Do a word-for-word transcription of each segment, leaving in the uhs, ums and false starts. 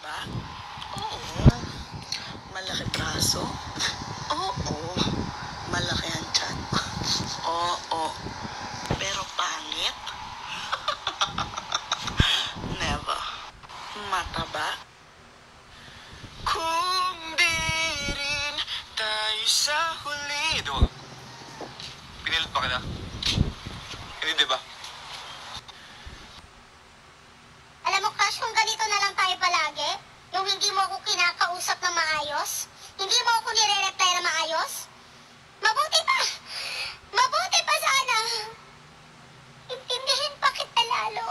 Mataba? Oo. Malaki braso? Oo. Malaki ang tiyan? Oo. Pero pangit? Never. Mataba? Kung di rin tayo sa huli. Hindi, wag. Pinilit pa kita. Hindi, di ba? Alam mo, Crush, kung ganito na lang tayo palagi, yung hindi mo ako kinakausap na maayos, hindi mo ako nire-reply na maayos, mabuti pa! Mabuti pa sana! Intindihin pa kita lalo.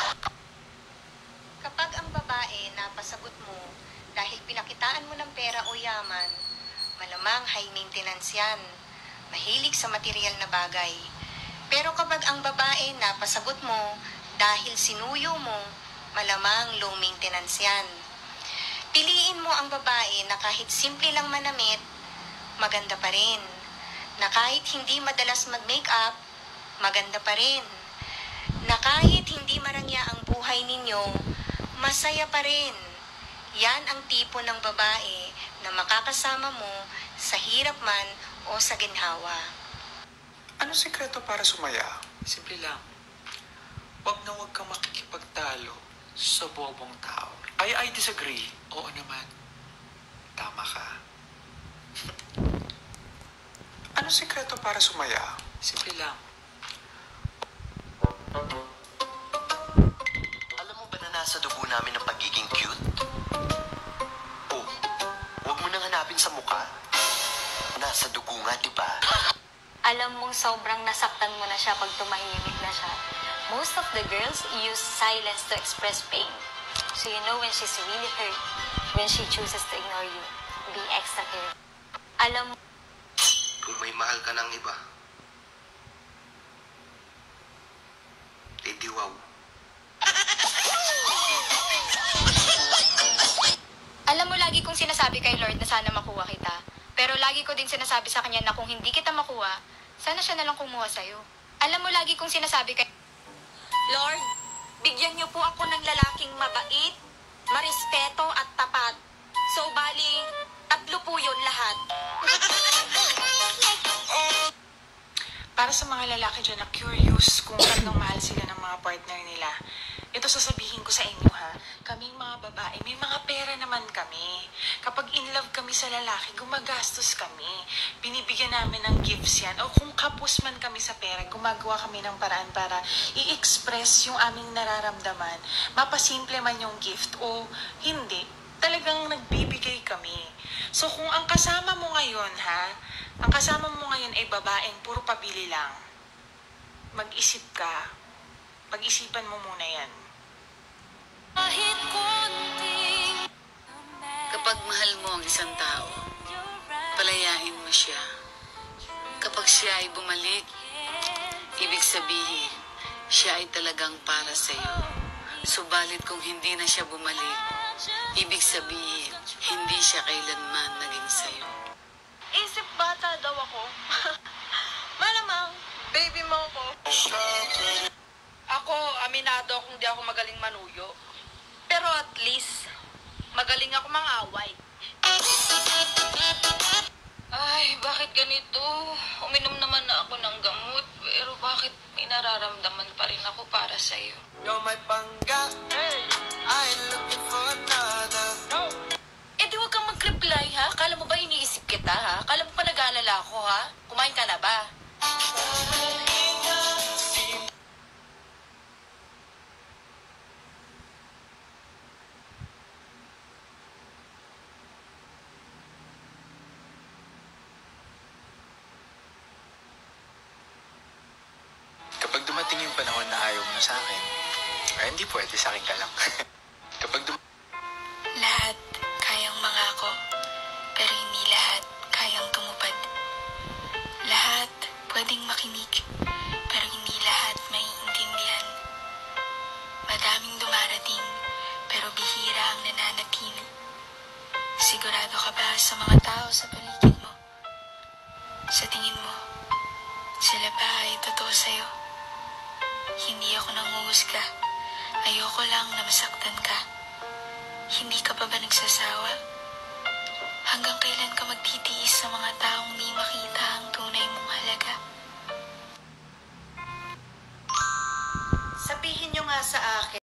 Kapag ang babae napasagot mo dahil pinakitaan mo ng pera o yaman, malamang high maintenance yan. Mahilig sa material na bagay. Pero kapag ang babae napasagot mo dahil sinuyo mo, malamang low maintenance yan. Piliin mo ang babae na kahit simple lang manamit, maganda pa rin. Na kahit hindi madalas mag-makeup, maganda pa rin. Na kahit hindi marangya ang buhay ninyo, masaya pa rin. Yan ang tipo ng babae na makakasama mo sa hirap man o sa ginhawa. Ano sekreto para sumaya? Simple lang. Huwag na huwag kang makikipagtalo sa bobong tao. I, I disagree. Oo naman. Tama ka. Ano sekreto para sumaya? Simple lang. Alam mo ba na nasa dugo namin ang pagiging cute? Oh, huwag mo nang hanapin sa mukha. Nasa dugo nga, di ba? Alam mong sobrang nasaktan mo na siya pag tumahimik na siya. Most of the girls use silence to express pain. So you know when she's really hurt, when she chooses to ignore you. Be extra careful. Alam mo, Kung may mahal ka ng iba, di wow. alam mo lagi kong sinasabi kay Lord na sana makuha kita. Pero lagi ko din sinasabi sa kanya na kung hindi kita makuha, sana siya nalang kumuha sa'yo. Alam mo lagi kong sinasabi kay Lord, bigyan niyo po ako ng lalaking mabait, marespeto at tapat. So, bali, tatlo po yun lahat. Para sa mga lalaki dyan na curious kung anong mahal sila ng mga partner nila, ito sasabihin ko sa inyo ha, kaming mga babae, may mga pera naman kami. Kapag in love kami sa lalaki, gumagastos kami. Binibigyan namin ng gifts yan. O kung kapos man kami sa pera, gumagawa kami ng paraan para i-express yung aming nararamdaman. Mapasimple man yung gift o hindi, talagang nagbibigay kami. So kung ang kasama mo ngayon ha, ang kasama mo ngayon ay babaeng puro pabili lang, mag-isip ka. Pag-isipan mo muna yan. Kapag mahal mo ang isang tao, palayain mo siya. Kapag siya ay bumalik, ibig sabihin, siya ay talagang para sa'yo. Subalit kung hindi na siya bumalik, ibig sabihin, hindi siya kailanman naging sa'yo. Isip bata daw ako. Malamang, baby mo ko. Ako, aminado akong di ako magaling manuyo. Pero at least, magaling ako mangaway. Ay, bakit ganito? Uminom naman na ako ng gamot, pero bakit may nararamdaman pa rin ako para sa'yo? You're my pangga. Hey, I'm looking for another. No. Eh di wag kang mag-reply ha? Kala mo ba iniisip kita ha? Kala mo pa nag-aalala ako ha? Kumain ka na ba? Kapag dumating yung panahon na ayaw mo na sa akin, ay hindi pwede, sa akin ka lang. Kapag dum- lahat kayang mangako, pero hindi lahat kayang tumupad. Lahat pwedeng makinig, pero hindi lahat maiintindihan. Madaming dumarating, pero bihira ang nananatili. Sigurado ka ba sa mga tao sa paligid mo? Sa tingin mo, sila ba ay totoo sa'yo? Hindi ako nanguhusga. Ayoko lang na masaktan ka. Hindi ka pa ba nagsasawa? Hanggang kailan ka magtitiis sa mga taong di makita ang tunay mong halaga? Sabihin nyo nga sa akin,